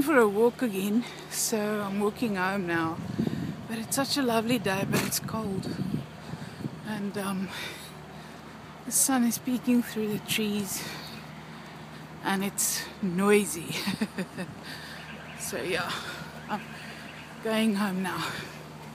going for a walk again, so I'm walking home now. But it's such a lovely day, but it's cold. And the sun is peeking through the trees and it's noisy. So yeah, I'm going home now.